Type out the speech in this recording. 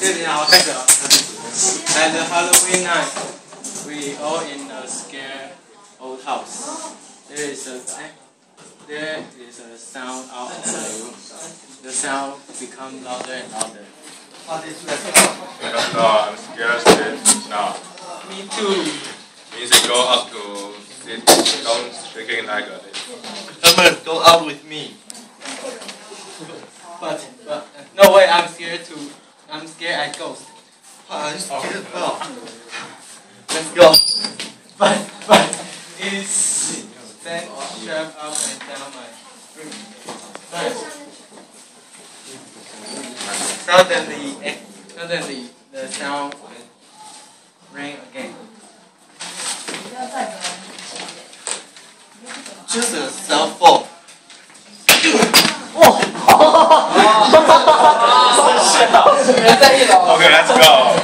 At the Halloween night, we all in a scare old house. There is a sound out of the room. The sound becomes louder and louder. I don't know, I'm scared now. Me too. Means I go up to sit down shaking like this. Herman, go out with me. But no way, I'm scared too. I'm scared at ghosts. I'm scared well. Let's go. But it's then shoved up and down my room. Suddenly, the sound rang again. Just a cell phone. Okay, let's go.